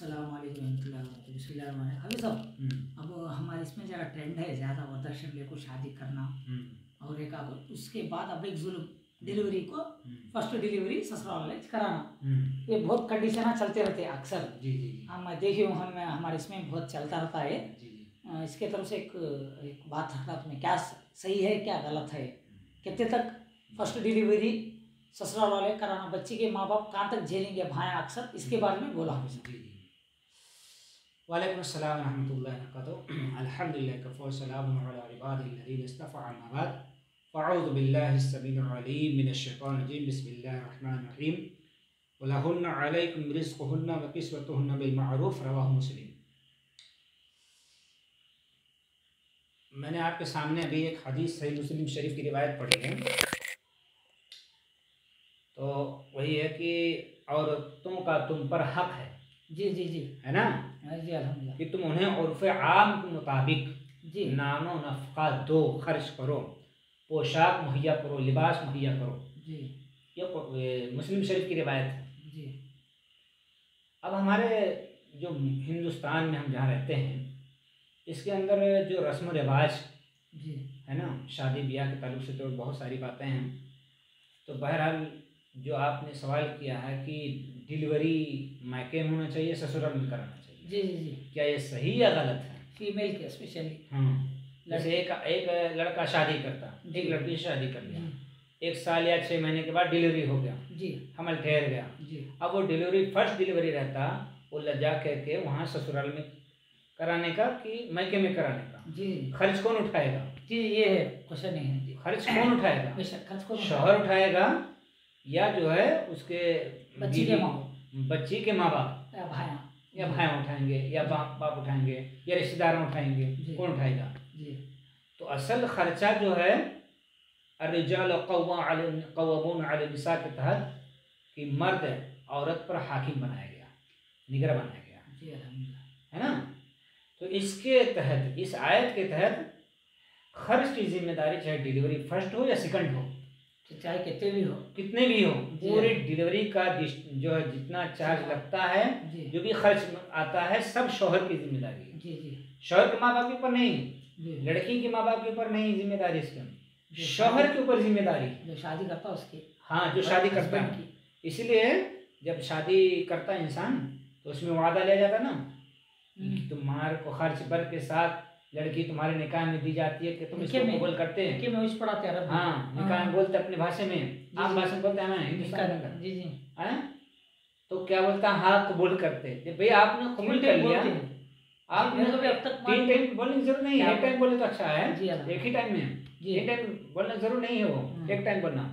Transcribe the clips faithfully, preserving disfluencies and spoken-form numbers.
अस्सलाम वालेकुम रहमतुल्लाहि व बरकातहू। बिस्मिल्लाहिर्रहमानिर्रहीम। अभी सब अब हमारे इसमें ज़रा ट्रेंड है ज़्यादा वरदक्षिणा को शादी करना और एक अब उसके बाद अब एक जुल्म डिलीवरी को फर्स्ट डिलीवरी ससुराल वाले कराना, ये बहुत कंडीशन चलते रहते हैं अक्सर। जी जी हम देखी हूँ, हम हमारे इसमें बहुत चलता रहता है। जी इसके तरफ से एक एक बात रखना अपने, क्या सही है क्या गलत है, कितने तक फर्स्ट डिलीवरी ससुराल वाले कराना, बच्ची के माँ बाप कहाँ तक झेलेंगे भाई अक्सर, इसके बारे में बोला हमसे। जी जी वालेकुम अस्सलाम व रहमतुल्लाहि व बरकातहू। अल्हम्दुलिल्लाह कफ़ा सलामुन अला इबादिल्लज़ीना इस्तफ़ा अम्मा बाद फ़अऊज़ु बिल्लाहिस समीइल अलीम मिनश शैतानिर रजीम बिस्मिल्लाहिर रहमानिर रहीम वलहुन्ना अलैकुम रिज़्क़ुहुन्ना व किस्वतुहुन्ना बिल मअरूफ़ रवाहु मुस्लिम। मैंने आपके सामने अभी एक हदीस सही मुस्लिम शरीफ की रिवायत पढ़ी है, तो वही है कि औरतों का तुम पर हक है। जी जी जी है ना जी अल्हम्दुलिल्लाह कि तुम उन्हें उर्फ़ आम के मुताबिक जी नानो नफ़क़ा दो, खर्च करो, पोशाक मुहैया करो, लिबास मुहैया करो। जी ये मुस्लिम शरीफ की रिवायत है। जी अब हमारे जो हिंदुस्तान में हम जहाँ रहते हैं, इसके अंदर जो रस्म रिवाज जी है ना, शादी ब्याह के ताल्लुक से तो बहुत सारी बातें हैं। तो बहरहाल जो आपने सवाल किया है कि डिलीवरी मायके में होना चाहिए ससुराल में कराना चाहिए, जी जी जी क्या ये सही या गलत है? फीमेल के स्पेशली। हाँ, जैसे एक एक लड़का शादी करता, एक लड़की से शादी कर लिया, एक साल या छः महीने के बाद डिलीवरी हो गया, जी हमल ठहर गया, जी अब वो डिलीवरी फर्स्ट डिलीवरी रहता, वो लज्जा कह के वहाँ ससुराल में कराने का कि मायके में कराने का, जी खर्च कौन उठाएगा? जी ये है क्वेश्चन है जी, खर्च कौन उठाएगा? खर्च कौन शौहर उठाएगा या जो है उसके बच्ची के माँ बच्ची के माँ बाप या भाई या भाई उठाएंगे या बाप बाप उठाएंगे या रिश्तेदार उठाएंगे, कौन उठाएगा? जी तो असल खर्चा जो है अर्रिजाल क़व्वामून अला निसा के तहत कि मर्द औरत पर हाकिम बनाया गया, निगरान बनाया गया, जी अल्हम्दुलिल्लाह, है ना। तो इसके तहत, इस आयत के तहत खर्च की जिम्मेदारी चाहे डिलीवरी फर्स्ट हो या सेकंड हो, चाहे कितने भी हो कितने भी हो, पूरी डिलीवरी का जो है जितना चार्ज लगता है, जो भी खर्च आता है, सब शौहर की जिम्मेदारी है। जी जी शौहर के माँ बाप के ऊपर नहीं, लड़की के माँ बाप के ऊपर नहीं जिम्मेदारी, इसके शौहर के ऊपर जिम्मेदारी, जो शादी करता है उसकी। हाँ, जो शादी करता है। इसलिए जब शादी करता है इंसान तो उसमें वादा लिया जाता ना कि तुम्हारे को खर्च भर के साथ लड़की तुम्हारे निकाह में दी जाती है कि तुम इसको कबूल करते हैं, में उस पढ़ाते हैं। हाँ, निकाह में बोलते अपनी भाषा में, आप भाषा में बोलते हैं ना हिंदुस्तान में, जी जी हैं तो क्या बोलता है, हाँ कबूल करते। भाई आपने कबूल कर लिया, आपने अब तक तीन टाइम बोलने की जरूरत नहीं है, एक टाइम बोले तो अच्छा है, एक ही टाइम में, एक टाइम बोलना जरूर नहीं है, वो एक टाइम बोलना।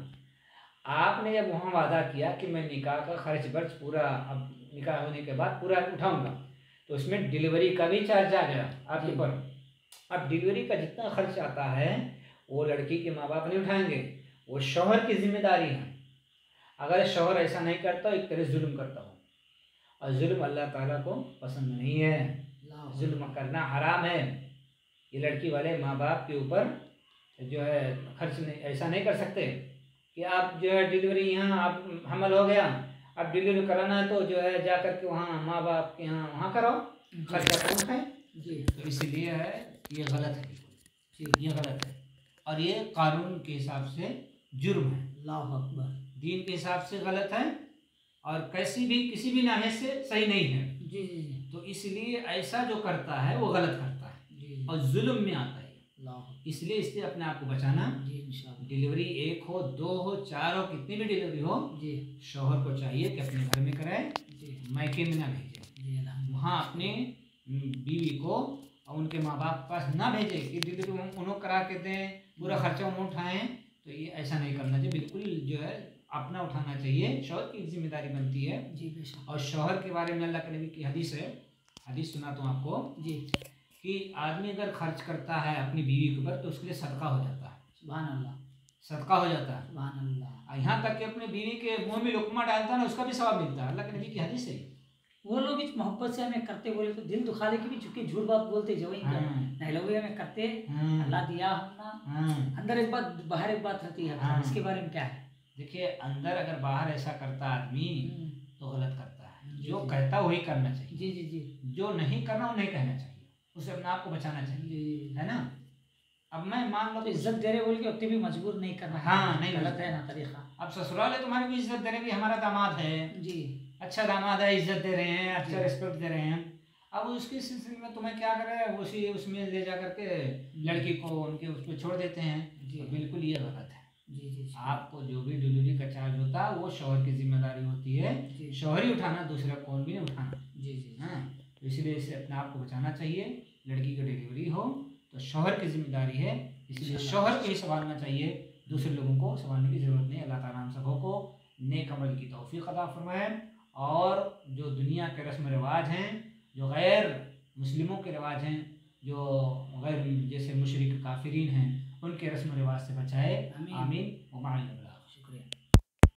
आपने जब वहाँ वादा किया कि मैं निकाह का खर्च बर्च पूरा, अब निकाह होने के बाद पूरा उठाऊंगा, तो उसमें डिलीवरी का भी चार्ज आ गया आपके ऊपर। अब डिलीवरी का जितना खर्च आता है वो लड़की के माँ बाप नहीं उठाएंगे, वो शौहर की जिम्मेदारी है। अगर शौहर ऐसा नहीं करता, एक तरह जुल्म करता हो, और जुल्म अल्लाह ताला को पसंद नहीं है, जुल्म करना हराम है। ये लड़की वाले माँ बाप के ऊपर जो है खर्च नहीं, ऐसा नहीं कर सकते कि आप जो है डिलीवरी यहाँ आप हमल हो गया, अब डिलीवरी कराना है तो जो है जा कर के वहाँ माँ बाप के यहाँ वहाँ कराओ, खर्चा कौन उठाए? जी तो इसलिए है ये गलत है, जी ये गलत है, और ये कानून के हिसाब से जुर्म है, अल्लाहु अकबर, दीन के हिसाब से गलत है, और कैसी भी किसी भी नाहे से सही नहीं है। जी जी जी तो इसलिए ऐसा जो करता है वो गलत करता है, जी और जुल्म में आता है, इसलिए इससे अपने आप को बचाना। जी इंशाअल्लाह डिलीवरी एक हो, दो हो, चार हो, कितनी भी डिलीवरी हो, जी शौहर को चाहिए कि अपने घर में कराए, जी मायके में ना भेजे, जी वहाँ अपने बीवी को और उनके माँ बाप के पास ना भेजे कि डिलीवरी उन्होंने करा के दें, पूरा खर्चा उन्होंने उठाएं, तो ये ऐसा नहीं करना चाहिए, बिल्कुल जो है अपना उठाना चाहिए, शौहर की जिम्मेदारी बनती है। जी बेशक। और शौहर के बारे में अल्लाह के नबी की हदीस है, हदीस सुना तो आपको, जी कि आदमी अगर खर्च करता है अपनी बीवी के ऊपर तो उसके लिए सदका हो जाता है, सुभान अल्लाह, सदका हो जाता है, सुभान अल्लाह। यहाँ तक कि अपने बीवी के मुंह में लुकमा डालता है ना, उसका भी सवाब मिलता है, अल्लाह के नबी की हदीस है। वो लोग इस मोहब्बत से हमें करते बोले तो दिल दुखा दे के भी चुके झूठ बात बोलते जो नहीं लोग हमें करते, अल्लाह दिया हमना, अंदर एक बात बाहर एक बात रहती है, इसके बारे में क्या है? देखिए अंदर अगर बाहर ऐसा करता आदमी तो गलत करता है, जो कहता वही करना चाहिए। जी जी जी। जो नहीं करना वो नहीं कहना चाहिए, उसे अपने आप को बचाना चाहिए, है ना। अब मैं मान लो तो इज्जत दे रहे बोल के उतने भी मजबूर नहीं करना। हाँ नहीं, गलत है ना तरीका। अब ससुराल है तुम्हारी भी इज्जत दे रहे हैं, हमारा दामाद है जी, अच्छा दामाद है, इज्जत दे रहे हैं, अच्छा रिस्पेक्ट दे रहे हैं। अब उसके सिलसिले में तुम्हें क्या करे, उसी उसमें ले जा करके लड़की को उनके उस पर छोड़ देते हैं। जी बिल्कुल ये गलत है। जी जी। आपको जो भी डिलीवरी का चार्ज होता है वो शौहर की जिम्मेदारी होती है, शौहर ही उठाना, दूसरा कौन भी नहीं उठाना। जी जी हाँ, इसलिए इसे अपने आप को बचाना चाहिए। लड़की की डिलीवरी हो तो शौहर की जिम्मेदारी है, इसलिए शौहर को ही संभालना चाहिए, दूसरे लोगों को संभालने की ज़रूरत नहीं। अल्लाह ताला हम सबों को नेक अमल की तौफीक अता फरमाए। और जो दुनिया के रस्म रिवाज हैं, जो गैर मुस्लिमों के रिवाज हैं, जो गैर जैसे मुशरिक काफिरीन हैं, उनके रस्म रिवाज से बचाए। आमीन।